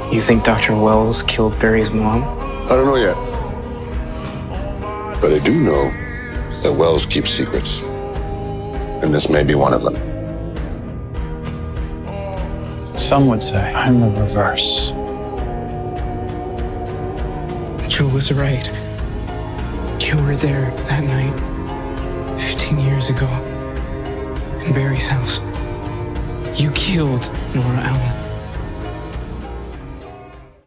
You think Dr. Wells killed Barry's mom? I don't know yet. But I do know that Wells keeps secrets. And this may be one of them. Some would say I'm the reverse. Joe was right. You were there that night, 15 years ago, in Barry's house. You killed Nora Allen.